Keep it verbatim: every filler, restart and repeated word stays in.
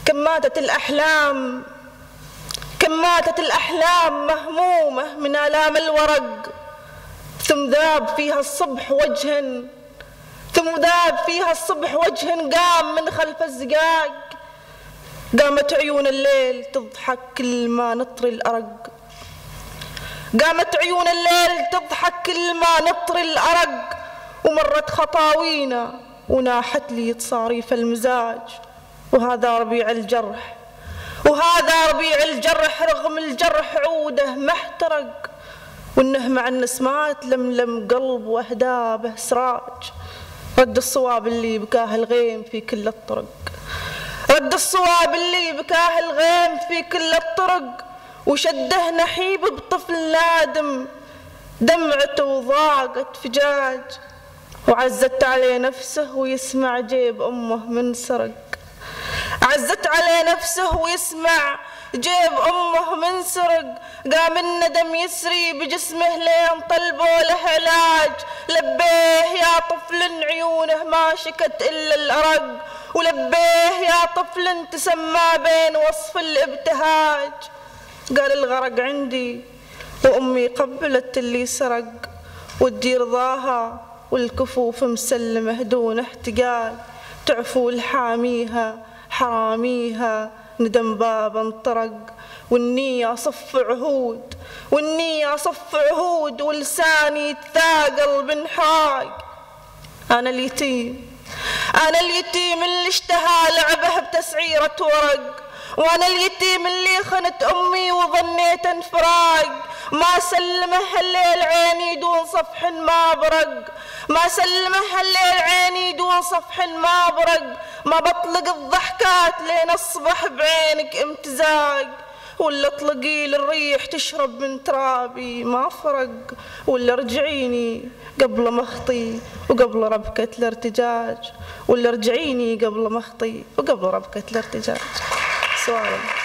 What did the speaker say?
كم ماتت الأحلام كم ماتت الأحلام مهمومة من آلام الورق، ثم ذاب فيها الصبح وجه ثم ذاب فيها الصبح وجه قام من خلف الزقاق. قامت عيون الليل تضحك كل ما نطري الأرق، قامت عيون الليل تضحك كل ما نطري الأرق، ومرت خطاوينا وناحت لي تصاريف المزاج. وهذا ربيع الجرح وهذا ربيع الجرح، رغم الجرح عوده ما احترق، وانه مع النسمات لملم قلب واهداه به سراج. رد الصواب اللي بكاه الغيم في كل الطرق، رد الصواب اللي بكاه الغيم في كل الطرق، وشده نحيب بطفل نادم دمعته ضاقت فجاج. وعزت عليه نفسه ويسمع جيب أمه منسرق، عزت عليه نفسه ويسمع جيب أمه منسرق. قام الندم يسري بجسمه لين طلبوا له علاج، لبيه يا طفل عيونه ما شكت إلا الأرق، ولبيه يا طفل تسمى بين وصف الابتهاج. قال الغرق عندي وأمي قبلت اللي سرق، ودي رضاها والكفوف مسلمة دون احتقال، تعفو الحاميها حراميها ندم باب انطرق. والنية صف عهود والنية صف عهود ولساني يتثاقل بنحاق. أنا اليتيم أنا اليتيم اللي اشتهى لعبه بتسعيرة ورق، وأنا اليتيم اللي خنت أمي وظنيت انفراق. ما سلمه الليل عيني دون صفح ما برق، ما سلمه الليل عيني دون صفح ما برق. ما بطلق الضحكات لين الصبح بعينك امتزاق، ولا اطلقي للريح تشرب من ترابي ما فرق. ولا رجعيني قبل ما اخطي وقبل ربكة الارتجاج، ولا رجعيني قبل ما اخطي وقبل ربكة الارتجاج. سؤال